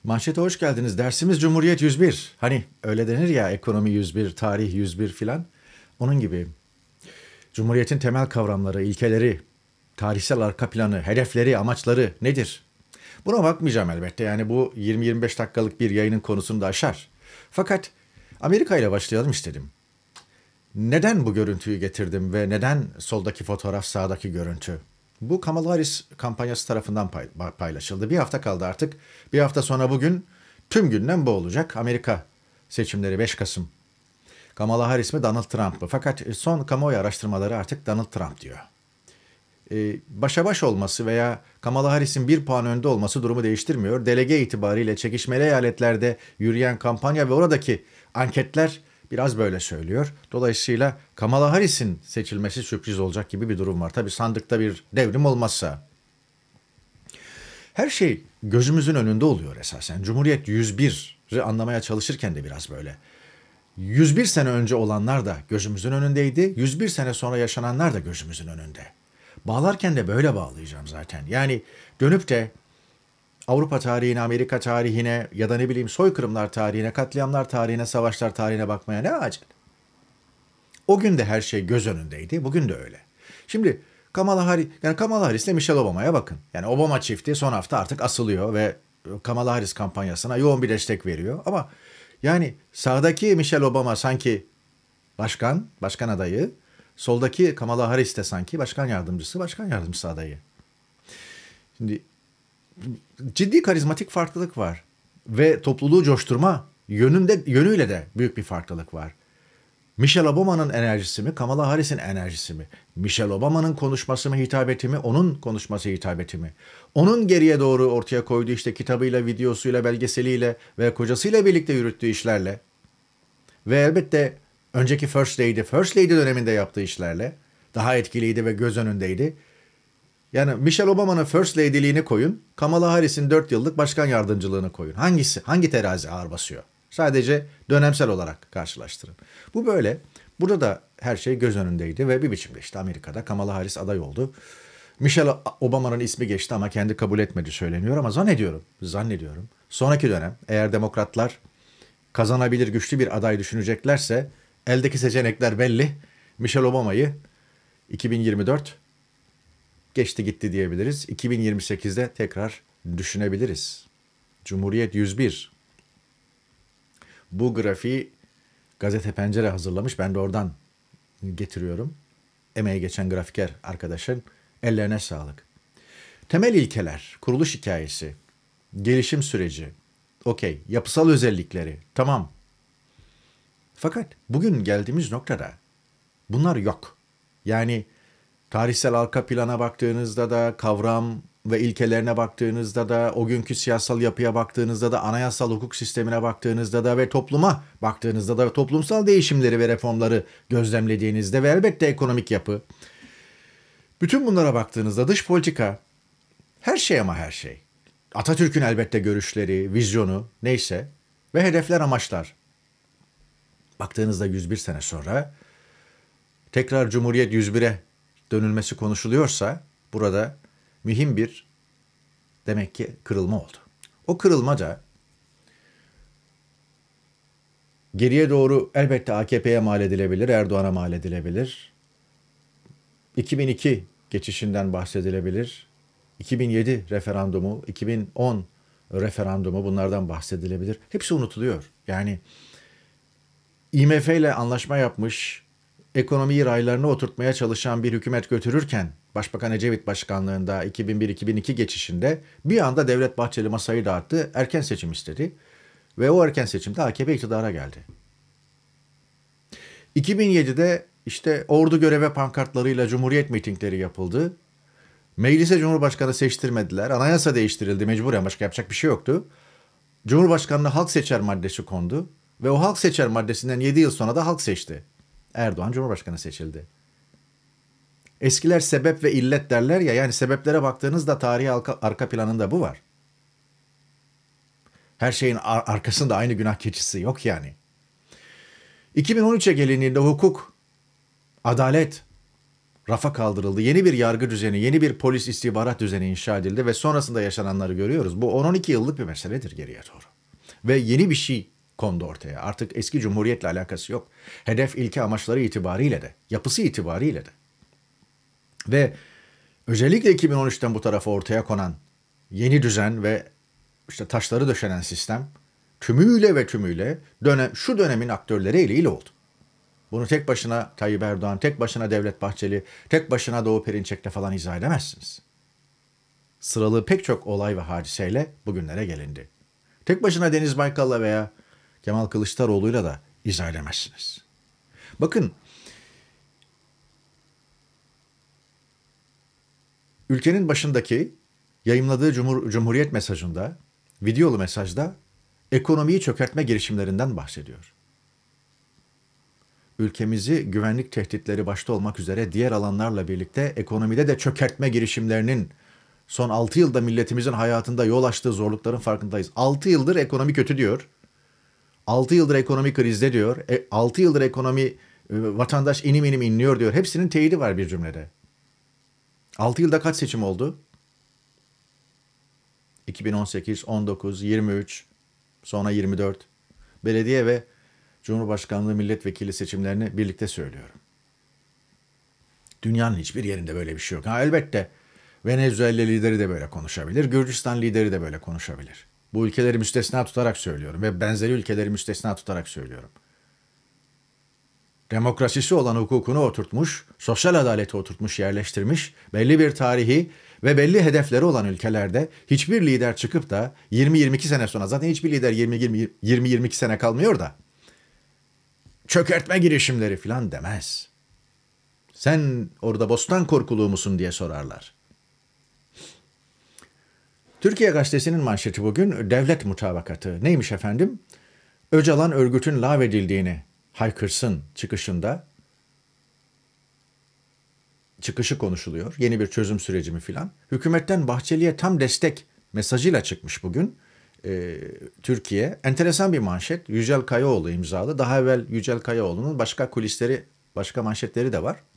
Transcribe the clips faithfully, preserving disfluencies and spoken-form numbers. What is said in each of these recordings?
Manşete hoş geldiniz. Dersimiz Cumhuriyet yüz bir. Hani öyle denir ya, ekonomi yüz bir, tarih yüz bir filan. Onun gibi. Cumhuriyetin temel kavramları, ilkeleri, tarihsel arka planı, hedefleri, amaçları nedir? Buna bakmayacağım elbette. Yani bu yirmi yirmi beş dakikalık bir yayının konusunu da aşar. Fakat Amerika ile başlayalım istedim. Neden bu görüntüyü getirdim ve neden soldaki fotoğraf, sağdaki görüntü? Bu Kamala Harris kampanyası tarafından paylaşıldı. Bir hafta kaldı artık. Bir hafta sonra bugün tüm gündem bu olacak. Amerika seçimleri beş Kasım. Kamala Harris mi, Donald Trump mı? Fakat son kamuoyu araştırmaları artık Donald Trump diyor. Ee, başa baş olması veya Kamala Harris'in bir puan önde olması durumu değiştirmiyor. Delege itibariyle çekişmeli eyaletlerde yürüyen kampanya ve oradaki anketler biraz böyle söylüyor. Dolayısıyla Kamala Harris'in seçilmesi sürpriz olacak gibi bir durum var. Tabii sandıkta bir devrim olmazsa. Her şey gözümüzün önünde oluyor esasen. Cumhuriyet yüz bir'i anlamaya çalışırken de biraz böyle. yüz bir sene önce olanlar da gözümüzün önündeydi. yüz bir sene sonra yaşananlar da gözümüzün önünde. Bağlarken de böyle bağlayacağım zaten. Yani dönüp de Avrupa tarihine, Amerika tarihine ya da ne bileyim soykırımlar tarihine, katliamlar tarihine, savaşlar tarihine bakmaya ne acil? O gün de her şey göz önündeydi. Bugün de öyle. Şimdi Kamala Harris, yani Kamala Harris ile Michelle Obama'ya bakın. Yani Obama çifti son hafta artık asılıyor ve Kamala Harris kampanyasına yoğun bir destek veriyor. Ama yani sağdaki Michelle Obama sanki başkan, başkan adayı. Soldaki Kamala Harris de sanki başkan yardımcısı, başkan yardımcısı adayı. Şimdi ciddi karizmatik farklılık var. Ve topluluğu coşturma yönünde, yönüyle de büyük bir farklılık var. Michelle Obama'nın enerjisi mi, Kamala Harris'in enerjisi mi? Michelle Obama'nın konuşması mı, hitabeti mi, onun konuşması, hitabeti mi? Onun geriye doğru ortaya koyduğu işte kitabıyla, videosuyla, belgeseliyle ve kocasıyla birlikte yürüttüğü işlerle ve elbette önceki First Lady, First Lady döneminde yaptığı işlerle daha etkiliydi ve göz önündeydi. Yani Michelle Obama'nın First Lady'liğini koyun, Kamala Harris'in dört yıllık başkan yardımcılığını koyun. Hangisi, hangi terazi ağır basıyor? Sadece dönemsel olarak karşılaştırın. Bu böyle. Burada da her şey göz önündeydi ve bir biçimde işte Amerika'da Kamala Harris aday oldu. Michelle Obama'nın ismi geçti ama kendi kabul etmedi söyleniyor ama zannediyorum, zannediyorum. Sonraki dönem eğer demokratlar kazanabilir güçlü bir aday düşüneceklerse eldeki seçenekler belli. Michelle Obama'yı iki bin yirmi dört geçti gitti diyebiliriz. iki bin yirmi sekizde tekrar düşünebiliriz. Cumhuriyet yüz bir. Bu grafiği Gazete Pencere hazırlamış. Ben de oradan getiriyorum. Emeği geçen grafiker arkadaşın ellerine sağlık. Temel ilkeler, kuruluş hikayesi, gelişim süreci, okey, yapısal özellikleri, tamam. Fakat bugün geldiğimiz noktada bunlar yok. Yani tarihsel arka plana baktığınızda da, kavram ve ilkelerine baktığınızda da, o günkü siyasal yapıya baktığınızda da, anayasal hukuk sistemine baktığınızda da ve topluma baktığınızda da, toplumsal değişimleri ve reformları gözlemlediğinizde ve elbette ekonomik yapı, bütün bunlara baktığınızda dış politika, her şey ama her şey. Atatürk'ün elbette görüşleri, vizyonu neyse ve hedefler, amaçlar. Baktığınızda yüz bir sene sonra tekrar Cumhuriyet yüz bire dönülmesi konuşuluyorsa burada mühim bir demek ki kırılma oldu. O kırılma da geriye doğru elbette A K P'ye mal edilebilir, Erdoğan'a mal edilebilir. iki bin iki geçişinden bahsedilebilir. iki bin yedi referandumu, iki bin on referandumu bunlardan bahsedilebilir. Hepsi unutuluyor. Yani I M F ile anlaşma yapmış, ekonomiyi raylarına oturtmaya çalışan bir hükümet götürürken Başbakan Ecevit başkanlığında iki bin bir iki bin iki geçişinde bir anda Devlet Bahçeli masayı dağıttı, erken seçim istedi ve o erken seçimde A K P iktidara geldi. iki bin yedide işte ordu göreve pankartlarıyla Cumhuriyet mitingleri yapıldı. Meclise Cumhurbaşkanı seçtirmediler, anayasa değiştirildi mecburen, başka yapacak bir şey yoktu. Cumhurbaşkanına halk seçer maddesi kondu ve o halk seçer maddesinden yedi yıl sonra da halk seçti. Erdoğan Cumhurbaşkanı seçildi. Eskiler sebep ve illet derler ya, yani sebeplere baktığınızda tarihi arka, arka planında bu var. Her şeyin ar- arkasında aynı günah keçisi yok yani. iki bin on üçe gelindiğinde hukuk, adalet, rafa kaldırıldı. Yeni bir yargı düzeni, yeni bir polis istihbarat düzeni inşa edildi ve sonrasında yaşananları görüyoruz. Bu on on iki yıllık bir meseledir geriye doğru. Ve yeni bir şey kondu ortaya. Artık eski cumhuriyetle alakası yok. Hedef, ilke, amaçları itibariyle de, yapısı itibariyle de. Ve özellikle iki bin on üçten bu tarafa ortaya konan yeni düzen ve işte taşları döşenen sistem tümüyle ve tümüyle dönem, şu dönemin aktörleri eliyle oldu. Bunu tek başına Tayyip Erdoğan, tek başına Devlet Bahçeli, tek başına Doğu Perinçek'le falan izah edemezsiniz. Sıralı pek çok olay ve hadiseyle bugünlere gelindi. Tek başına Deniz Baykal'la veya Kemal Kılıçdaroğlu'yla da izah edemezsiniz. Bakın, ülkenin başındaki yayımladığı Cumhur, Cumhuriyet mesajında, videolu mesajda ekonomiyi çökertme girişimlerinden bahsediyor. Ülkemizi güvenlik tehditleri başta olmak üzere diğer alanlarla birlikte ekonomide de çökertme girişimlerinin son altı yılda milletimizin hayatında yol açtığı zorlukların farkındayız. altı yıldır ekonomi kötü diyor. altı yıldır ekonomi krizde diyor. E, altı yıldır ekonomi e, vatandaş inim inim inliyor diyor. Hepsinin teyidi var bir cümlede. altı yılda kaç seçim oldu? iki bin on sekiz, on dokuz, yirmi üç, sonra yirmi dört. Belediye ve Cumhurbaşkanlığı milletvekili seçimlerini birlikte söylüyorum. Dünyanın hiçbir yerinde böyle bir şey yok. Ha, elbette Venezuela lideri de böyle konuşabilir. Gürcistan lideri de böyle konuşabilir. Bu ülkeleri müstesna tutarak söylüyorum ve benzeri ülkeleri müstesna tutarak söylüyorum. Demokrasisi olan hukukunu oturtmuş, sosyal adaleti oturtmuş, yerleştirmiş, belli bir tarihi ve belli hedefleri olan ülkelerde hiçbir lider çıkıp da yirmi yirmi iki sene sonra, zaten hiçbir lider yirmi yirmi iki sene kalmıyor da, çökertme girişimleri falan demez. Sen orada bostan korkuluğu musun diye sorarlar. Türkiye Gazetesi'nin manşeti bugün devlet mutabakatı. Neymiş efendim? Öcalan örgütün lağvedildiğini haykırsın çıkışında. Çıkışı konuşuluyor. Yeni bir çözüm süreci mi filan. Hükümetten Bahçeli'ye tam destek mesajıyla çıkmış bugün. Ee, Türkiye. Enteresan bir manşet. Yücel Kayaoğlu imzalı. Daha evvel Yücel Kayaoğlu'nun başka kulisleri, başka manşetleri de var.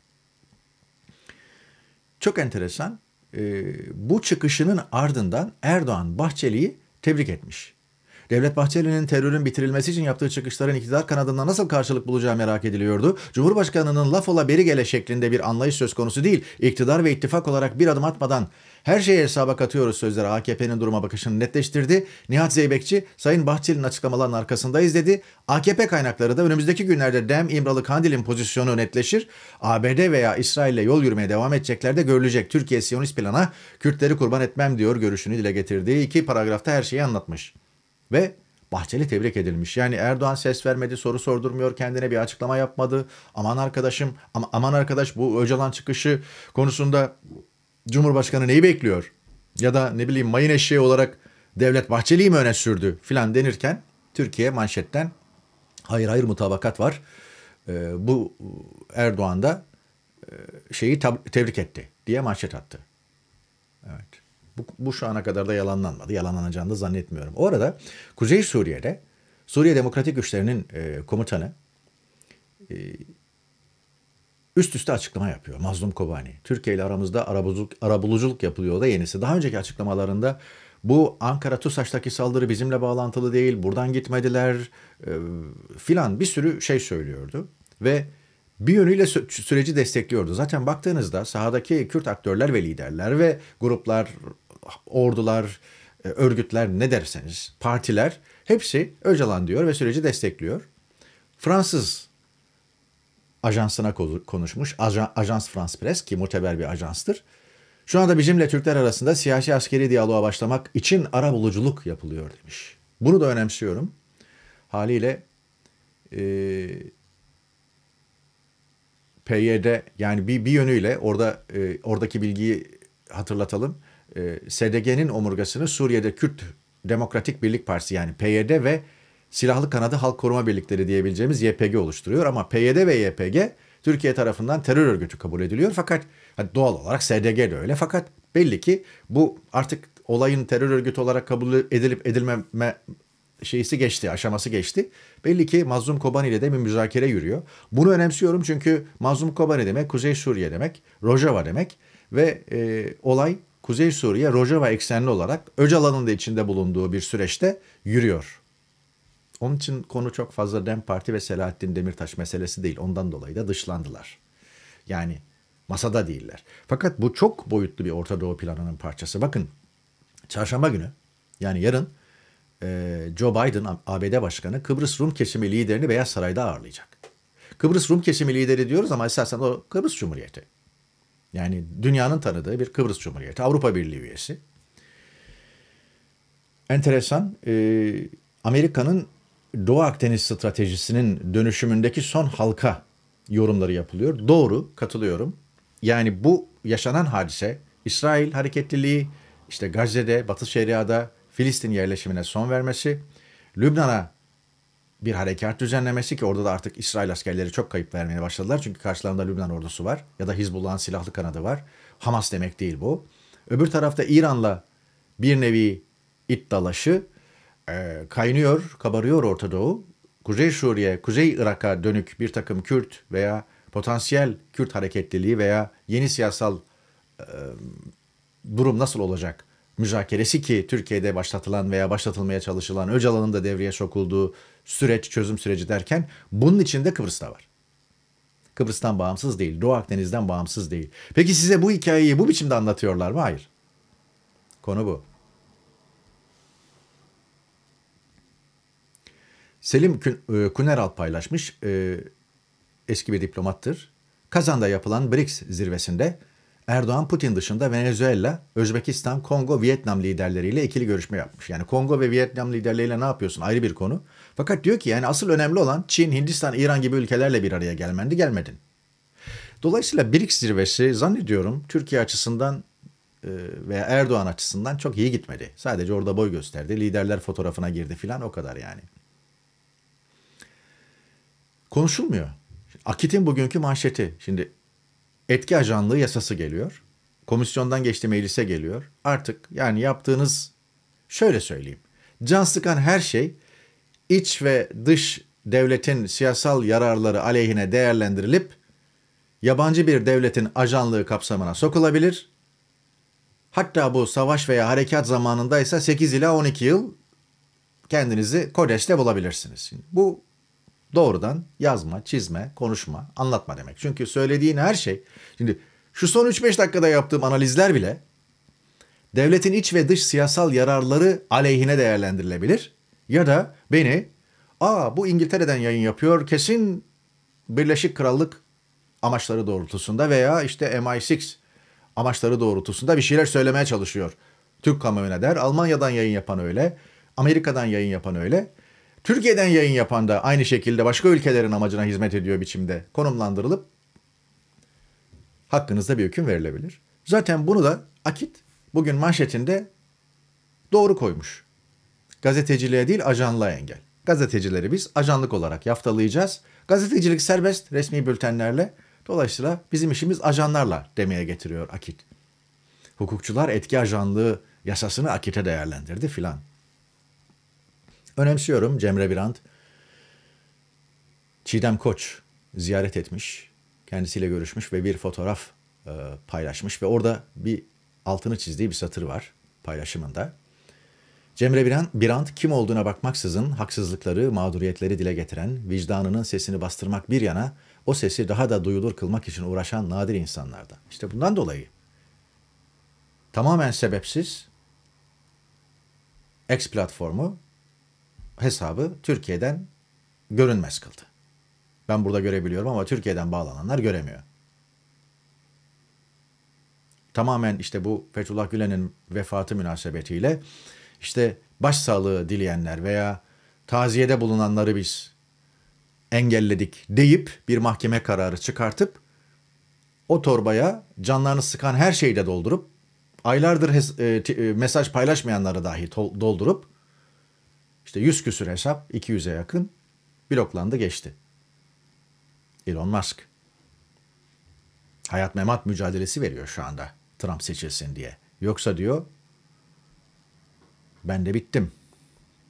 Çok enteresan. Ee, bu çıkışının ardından Erdoğan Bahçeli'yi tebrik etmiş. Devlet Bahçeli'nin terörün bitirilmesi için yaptığı çıkışların iktidar kanadında nasıl karşılık bulacağı merak ediliyordu. Cumhurbaşkanının laf ola beri gele şeklinde bir anlayış söz konusu değil. İktidar ve ittifak olarak bir adım atmadan her şeye hesaba katıyoruz sözleri A K P'nin duruma bakışını netleştirdi. Nihat Zeybekçi, Sayın Bahçeli'nin açıklamalarının arkasındayız dedi. A K P kaynakları da önümüzdeki günlerde Dem, İmralı, Kandil'in pozisyonu netleşir. A B D veya İsrail'le yol yürümeye devam edecekler de görülecek. Türkiye Siyonist plana Kürtleri kurban etmem diyor görüşünü dile getirdiği iki paragrafta her şeyi anlatmış. Ve Bahçeli tebrik edilmiş. Yani Erdoğan ses vermedi, soru sordurmuyor, kendine bir açıklama yapmadı. Aman arkadaşım, ama, aman arkadaş bu Öcalan çıkışı konusunda Cumhurbaşkanı neyi bekliyor? Ya da ne bileyim mayın eşeği olarak Devlet Bahçeli'yi mi öne sürdü filan denirken Türkiye manşetten hayır hayır mutabakat var. Ee, bu Erdoğan da e, şeyi tab- tebrik etti diye manşet attı. Evet. Bu, bu şu ana kadar da yalanlanmadı. Yalanlanacağını da zannetmiyorum. O arada Kuzey Suriye'de Suriye Demokratik Güçlerinin e, komutanı e, üst üste açıklama yapıyor. Mazlum Kobani. Türkiye ile aramızda arabuluculuk, arabuluculuk yapılıyor da yenisi. Daha önceki açıklamalarında bu Ankara TUSAŞ'taki saldırı bizimle bağlantılı değil, buradan gitmediler e, filan bir sürü şey söylüyordu. Ve bir yönüyle sü- süreci destekliyordu. Zaten baktığınızda sahadaki Kürt aktörler ve liderler ve gruplar, ordular, e, örgütler ne derseniz, partiler hepsi Öcalan diyor ve süreci destekliyor. Fransız ajansına konuşmuş. Ajan, Ajans France Presse ki muteber bir ajanstır. Şu anda bizimle Türkler arasında siyasi askeri diyaloğa başlamak için arabuluculuk yapılıyor demiş. Bunu da önemsiyorum. Haliyle e, P Y D yani bir, bir yönüyle orada e, oradaki bilgiyi hatırlatalım. E, S D G'nin omurgasını Suriye'de Kürt Demokratik Birlik Partisi yani P Y D ve Silahlı Kanadı Halk Koruma Birlikleri diyebileceğimiz Y P G oluşturuyor. Ama P Y D ve Y P G Türkiye tarafından terör örgütü kabul ediliyor. Fakat doğal olarak S D G de öyle. Fakat belli ki bu artık olayın terör örgütü olarak kabul edilip edilmeme şeysi geçti, aşaması geçti. Belli ki Mazlum Kobani ile de bir müzakere yürüyor. Bunu önemsiyorum çünkü Mazlum Kobani demek Kuzey Suriye demek, Rojava demek ve e, olay Kuzey Suriye, Rojava eksenli olarak Öcalan'ın da içinde bulunduğu bir süreçte yürüyor. Onun için konu çok fazla DEM Parti ve Selahattin Demirtaş meselesi değil. Ondan dolayı da dışlandılar. Yani masada değiller. Fakat bu çok boyutlu bir Orta Doğu planının parçası. Bakın çarşamba günü yani yarın e, Joe Biden A B D Başkanı Kıbrıs Rum kesimi liderini Beyaz Saray'da ağırlayacak. Kıbrıs Rum kesimi lideri diyoruz ama esasen o Kıbrıs Cumhuriyeti. Yani dünyanın tanıdığı bir Kıbrıs Cumhuriyeti. Avrupa Birliği üyesi. Enteresan. E, Amerika'nın Doğu Akdeniz stratejisinin dönüşümündeki son halka yorumları yapılıyor. Doğru, katılıyorum. Yani bu yaşanan hadise İsrail hareketliliği, işte Gazze'de, Batı Şeria'da Filistin yerleşimine son vermesi, Lübnan'a bir harekat düzenlemesi ki orada da artık İsrail askerleri çok kayıp vermeye başladılar. Çünkü karşılarında Lübnan ordusu var ya da Hizbullah'ın silahlı kanadı var. Hamas demek değil bu. Öbür tarafta İran'la bir nevi it dalaşı e, kaynıyor, kabarıyor Orta Doğu. Kuzey Suriye, Kuzey Irak'a dönük bir takım Kürt veya potansiyel Kürt hareketliliği veya yeni siyasal e, durum nasıl olacak müzakeresi ki Türkiye'de başlatılan veya başlatılmaya çalışılan Öcalan'ın da devreye sokulduğu süreç, çözüm süreci derken bunun içinde Kıbrıs'ta var. Kıbrıs'tan bağımsız değil, Doğu Akdeniz'den bağımsız değil. Peki size bu hikayeyi bu biçimde anlatıyorlar mı? Hayır. Konu bu. Selim Kuneral paylaşmış, eski bir diplomattır. Kazan'da yapılan B R I C S zirvesinde Erdoğan Putin dışında Venezuela, Özbekistan, Kongo, Vietnam liderleriyle ikili görüşme yapmış. Yani Kongo ve Vietnam liderleriyle ne yapıyorsun ayrı bir konu. Fakat diyor ki yani asıl önemli olan Çin, Hindistan, İran gibi ülkelerle bir araya gelmendi, gelmedin. Dolayısıyla B R I C S zirvesi zannediyorum Türkiye açısından veya Erdoğan açısından çok iyi gitmedi. Sadece orada boy gösterdi, liderler fotoğrafına girdi filan o kadar yani. Konuşulmuyor. Akit'in bugünkü manşeti. Şimdi etki ajanlığı yasası geliyor. Komisyondan geçti meclise geliyor. Artık yani yaptığınız şöyle söyleyeyim. Can sıkan her şey iç ve dış devletin siyasal yararları aleyhine değerlendirilip yabancı bir devletin ajanlığı kapsamına sokulabilir. Hatta bu savaş veya harekat zamanındaysa sekiz ila on iki yıl kendinizi KODES'te bulabilirsiniz. Şimdi bu doğrudan yazma, çizme, konuşma, anlatma demek. Çünkü söylediğin her şey, şimdi şu son üç beş dakikada yaptığım analizler bile devletin iç ve dış siyasal yararları aleyhine değerlendirilebilir. Ya da beni, aa bu İngiltere'den yayın yapıyor, kesin Birleşik Krallık amaçları doğrultusunda veya işte M I altı amaçları doğrultusunda bir şeyler söylemeye çalışıyor. Türk kamuoyuna der, Almanya'dan yayın yapan öyle, Amerika'dan yayın yapan öyle. Türkiye'den yayın yapan da aynı şekilde başka ülkelerin amacına hizmet ediyor biçimde konumlandırılıp hakkınızda bir hüküm verilebilir. Zaten bunu da Akit bugün manşetinde doğru koymuş. Gazeteciliğe değil ajanlığa engel. Gazetecileri biz ajanlık olarak yaftalayacağız. Gazetecilik serbest resmi bültenlerle. Dolayısıyla bizim işimiz ajanlarla demeye getiriyor Akit. Hukukçular etki ajanlığı yasasını Akit'e değerlendirdi filan. Önemsiyorum Cemre Birant. Çiğdem Koç ziyaret etmiş. Kendisiyle görüşmüş ve bir fotoğraf e, paylaşmış. Ve orada bir altını çizdiği bir satır var paylaşımında. Cemre Birant, Birant kim olduğuna bakmaksızın haksızlıkları, mağduriyetleri dile getiren, vicdanının sesini bastırmak bir yana o sesi daha da duyulur kılmak için uğraşan nadir insanlardan. İşte bundan dolayı tamamen sebepsiz X platformu hesabı Türkiye'den görünmez kıldı. Ben burada görebiliyorum ama Türkiye'den bağlananlar göremiyor. Tamamen işte bu Fethullah Gülen'in vefatı münasebetiyle işte başsağlığı dileyenler veya taziyede bulunanları biz engelledik deyip bir mahkeme kararı çıkartıp o torbaya canlarını sıkan her şeyi de doldurup aylardır hes- e, mesaj paylaşmayanları dahi doldurup işte yüz küsür hesap iki yüze yakın bloklandı geçti. Elon Musk hayat memat mücadelesi veriyor şu anda Trump seçilsin diye. Yoksa diyor ben de bittim.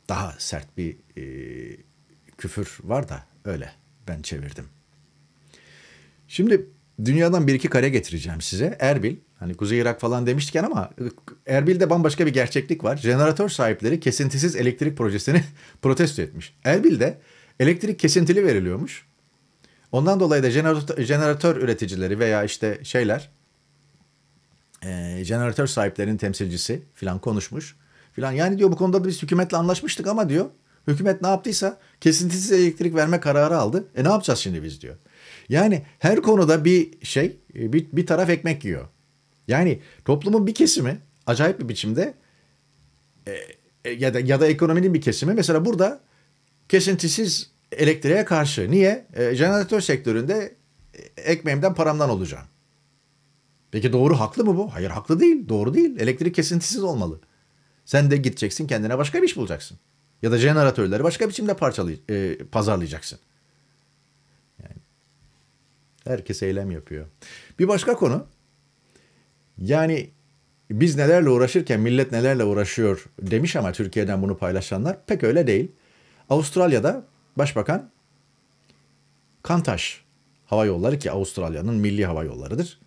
Daha sert bir e, küfür var da öyle ben çevirdim. Şimdi dünyadan bir iki kare getireceğim size. Erbil, hani Kuzey Irak falan demişken ama Erbil'de bambaşka bir gerçeklik var. Jeneratör sahipleri kesintisiz elektrik projesini protesto etmiş. Erbil'de elektrik kesintili veriliyormuş. Ondan dolayı da jeneratör, jeneratör üreticileri veya işte şeyler, e, jeneratör sahiplerinin temsilcisi filan konuşmuş. Filan. Yani diyor bu konuda biz hükümetle anlaşmıştık ama diyor hükümet ne yaptıysa kesintisiz elektrik verme kararı aldı. E ne yapacağız şimdi biz diyor. Yani her konuda bir şey, bir, bir taraf ekmek yiyor. Yani toplumun bir kesimi acayip bir biçimde e, ya da ya da ekonominin bir kesimi mesela burada kesintisiz elektriğe karşı. Niye? E, jeneratör sektöründe ekmeğimden paramdan olacağım. Peki doğru, haklı mı bu? Hayır, haklı değil. Doğru değil. Elektrik kesintisiz olmalı. Sen de gideceksin kendine başka bir iş bulacaksın. Ya da jeneratörleri başka biçimde parçalay e, pazarlayacaksın. Yani herkes eylem yapıyor. Bir başka konu. Yani biz nelerle uğraşırken millet nelerle uğraşıyor demiş ama Türkiye'den bunu paylaşanlar pek öyle değil. Avustralya'da Başbakan Kantaş Hava Yolları, ki Avustralya'nın milli hava yollarıdır,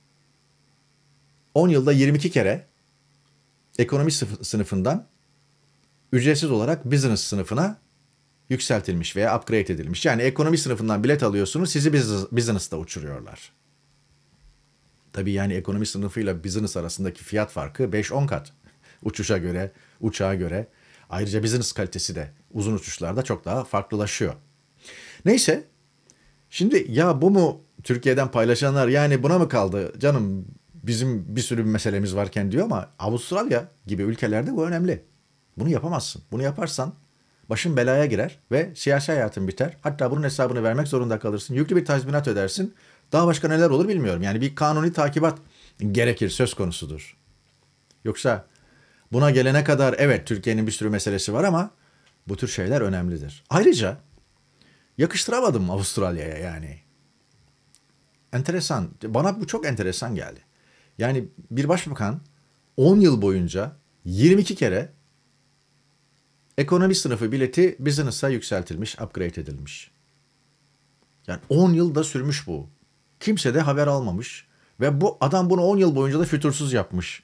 on yılda yirmi iki kere ekonomi sınıfından ücretsiz olarak business sınıfına yükseltilmiş veya upgrade edilmiş. Yani ekonomi sınıfından bilet alıyorsunuz, sizi business'ta uçuruyorlar. Tabii yani ekonomi sınıfıyla business arasındaki fiyat farkı beş on kat. Uçuşa göre, uçağa göre. Ayrıca business kalitesi de uzun uçuşlarda çok daha farklılaşıyor. Neyse, şimdi ya bu mu Türkiye'den paylaşanlar, yani buna mı kaldı canım bizim bir sürü bir meselemiz varken diyor ama Avustralya gibi ülkelerde bu önemli. Bunu yapamazsın. Bunu yaparsan başın belaya girer ve siyasi hayatın biter. Hatta bunun hesabını vermek zorunda kalırsın. Yüklü bir tazminat ödersin. Daha başka neler olur bilmiyorum. Yani bir kanuni takibat gerekir, söz konusudur. Yoksa buna gelene kadar evet Türkiye'nin bir sürü meselesi var ama bu tür şeyler önemlidir. Ayrıca yakıştıramadım Avustralya'ya yani. Enteresan. Bana bu çok enteresan geldi. Yani bir başbakan on yıl boyunca yirmi iki kere ekonomi sınıfı bileti business'a yükseltilmiş, upgrade edilmiş. Yani on yılda sürmüş bu. Kimse de haber almamış. Ve bu adam bunu on yıl boyunca da fütursuz yapmış.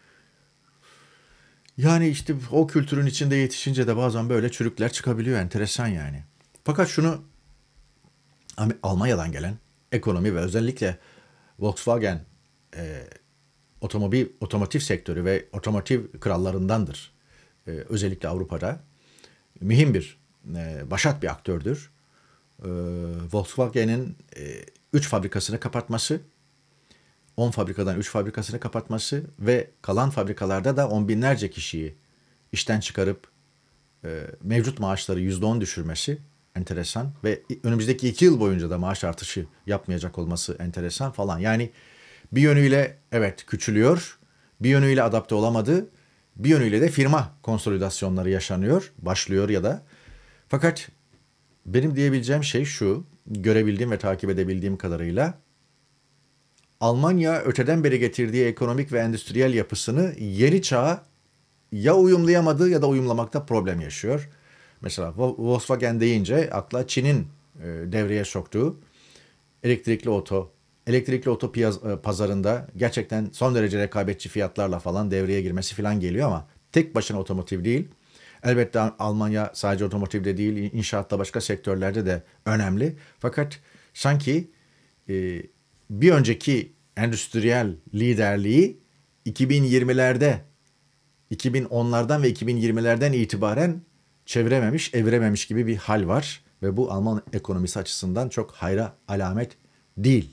Yani işte o kültürün içinde yetişince de bazen böyle çürükler çıkabiliyor. Enteresan yani. Fakat şunu, Almanya'dan gelen ekonomi ve özellikle Volkswagen e, otomobil, otomotiv sektörü ve otomotiv krallarındandır. E, özellikle Avrupa'da. Mühim bir, e, başat bir aktördür. E, Volkswagen'in üç e, fabrikasını kapatması, on fabrikadan üç fabrikasını kapatması ve kalan fabrikalarda da on binlerce kişiyi işten çıkarıp e, mevcut maaşları yüzde on düşürmesi enteresan ve önümüzdeki iki yıl boyunca da maaş artışı yapmayacak olması enteresan falan. Yani bir yönüyle evet küçülüyor, bir yönüyle adapte olamadı, bir yönüyle de firma konsolidasyonları yaşanıyor, başlıyor ya da. Fakat benim diyebileceğim şey şu, görebildiğim ve takip edebildiğim kadarıyla Almanya öteden beri getirdiği ekonomik ve endüstriyel yapısını yeni çağa ya uyumlayamadı ya da uyumlamakta problem yaşıyor. Mesela Volkswagen deyince akla Çin'in devreye soktuğu elektrikli oto, elektrikli oto pazarında gerçekten son derece rekabetçi fiyatlarla falan devreye girmesi falan geliyor ama tek başına otomotiv değil. Elbette Almanya sadece otomotivde değil, inşaatta başka sektörlerde de önemli. Fakat sanki e, bir önceki endüstriyel liderliği iki bin yirmilerde, iki bin onlardan ve iki bin yirmilerden itibaren çevirememiş, evirememiş gibi bir hal var. Ve bu Alman ekonomisi açısından çok hayra alamet değil.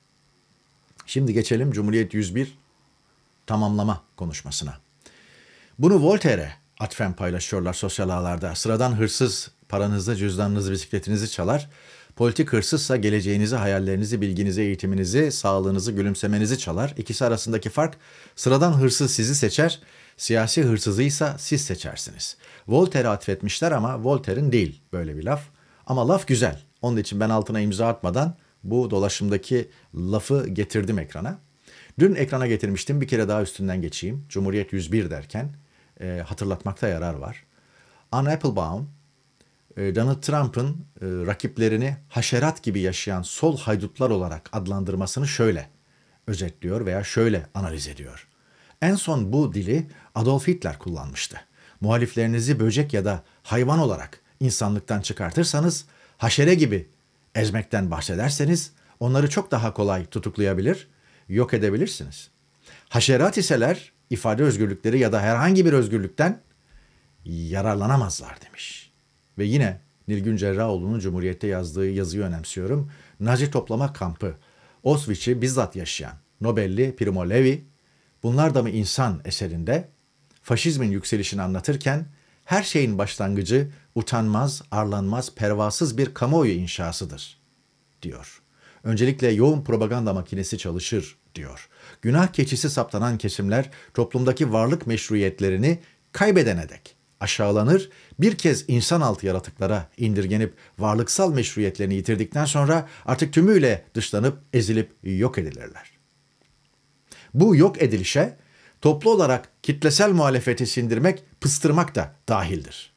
Şimdi geçelim Cumhuriyet yüz bir tamamlama konuşmasına. Bunu Voltaire'e atfen paylaşıyorlar sosyal ağlarda. Sıradan hırsız paranızı, cüzdanınızı, bisikletinizi çalar. Politik hırsızsa geleceğinizi, hayallerinizi, bilginizi, eğitiminizi, sağlığınızı, gülümsemenizi çalar. İkisi arasındaki fark, sıradan hırsız sizi seçer, siyasi hırsızıysa siz seçersiniz. Voltaire'e atfetmişler ama Voltaire'in değil böyle bir laf. Ama laf güzel. Onun için ben altına imza atmadan bu dolaşımdaki lafı getirdim ekrana. Dün ekrana getirmiştim, bir kere daha üstünden geçeyim. Cumhuriyet yüz bir derken e, hatırlatmakta yarar var. Anne Applebaum, Donald Trump'ın e, rakiplerini haşerat gibi yaşayan sol haydutlar olarak adlandırmasını şöyle özetliyor veya şöyle analiz ediyor. En son bu dili Adolf Hitler kullanmıştı. Muhaliflerinizi böcek ya da hayvan olarak insanlıktan çıkartırsanız, haşere gibi ezmekten bahsederseniz onları çok daha kolay tutuklayabilir, yok edebilirsiniz. Haşerat iseler ifade özgürlükleri ya da herhangi bir özgürlükten yararlanamazlar demiş. Ve yine Nilgün Cerrahoğlu'nun Cumhuriyet'te yazdığı yazıyı önemsiyorum. Nazi toplama kampı, Auschwitz'i bizzat yaşayan Nobel'li Primo Levi, Bunlar da mı insan eserinde faşizmin yükselişini anlatırken her şeyin başlangıcı utanmaz, arlanmaz, pervasız bir kamuoyu inşasıdır diyor. Öncelikle yoğun propaganda makinesi çalışır diyor. Günah keçisi saptanan kesimler toplumdaki varlık meşruiyetlerini kaybedene dek aşağılanır, bir kez insanaltı yaratıklara indirgenip varlıksal meşruiyetlerini yitirdikten sonra artık tümüyle dışlanıp ezilip yok edilirler. Bu yok edilişe toplu olarak kitlesel muhalefeti sindirmek, pıstırmak da dahildir.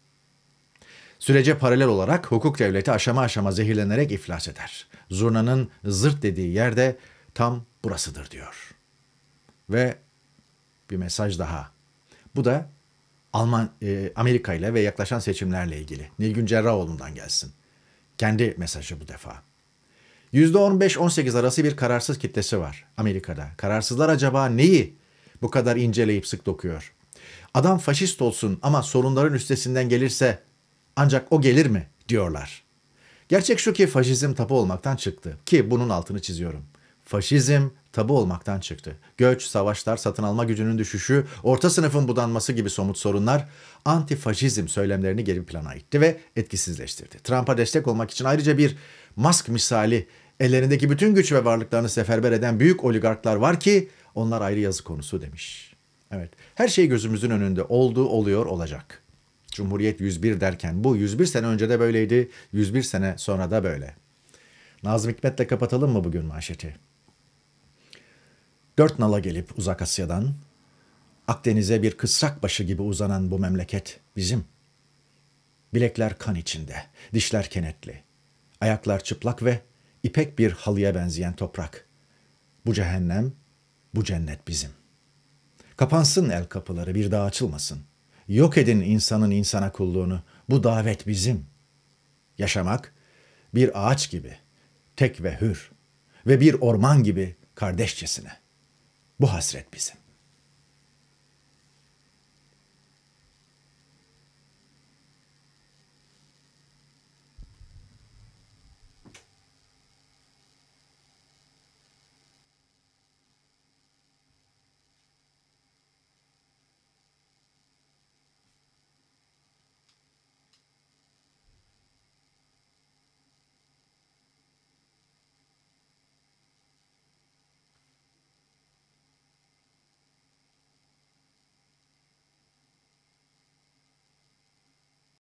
Sürece paralel olarak hukuk devleti aşama aşama zehirlenerek iflas eder. Zurnanın zırt dediği yerde tam burasıdır diyor. Ve bir mesaj daha. Bu da Alman, e, Amerika ile ve yaklaşan seçimlerle ilgili. Nilgün Cerrahoğlu'ndan gelsin. Kendi mesajı bu defa. yüzde on beş on sekiz arası bir kararsız kitlesi var Amerika'da. Kararsızlar acaba neyi bu kadar inceleyip sık dokuyor? Adam faşist olsun ama sorunların üstesinden gelirse ancak o gelir mi diyorlar. Gerçek şu ki faşizm tabu olmaktan çıktı. Ki bunun altını çiziyorum. Faşizm tabu olmaktan çıktı. Göç, savaşlar, satın alma gücünün düşüşü, orta sınıfın budanması gibi somut sorunlar antifaşizm söylemlerini geri plana itti ve etkisizleştirdi. Trump'a destek olmak için ayrıca bir Musk misali ellerindeki bütün güç ve varlıklarını seferber eden büyük oligarklar var ki onlar ayrı yazı konusu demiş. Evet, her şey gözümüzün önünde oldu, oluyor, olacak. Cumhuriyet yüz bir derken bu yüz bir sene önce de böyleydi, yüz bir sene sonra da böyle. Nazım Hikmet'le kapatalım mı bugün manşeti? Dört nala gelip uzak Asya'dan, Akdeniz'e bir kısrak başı gibi uzanan bu memleket bizim. Bilekler kan içinde, dişler kenetli, ayaklar çıplak ve ipek bir halıya benzeyen toprak. Bu cehennem, bu cennet bizim. Kapansın el kapıları, bir daha açılmasın. Yok edin insanın insana kulluğunu, bu davet bizim. Yaşamak bir ağaç gibi, tek ve hür ve bir orman gibi kardeşçesine. Bu hasret bizim.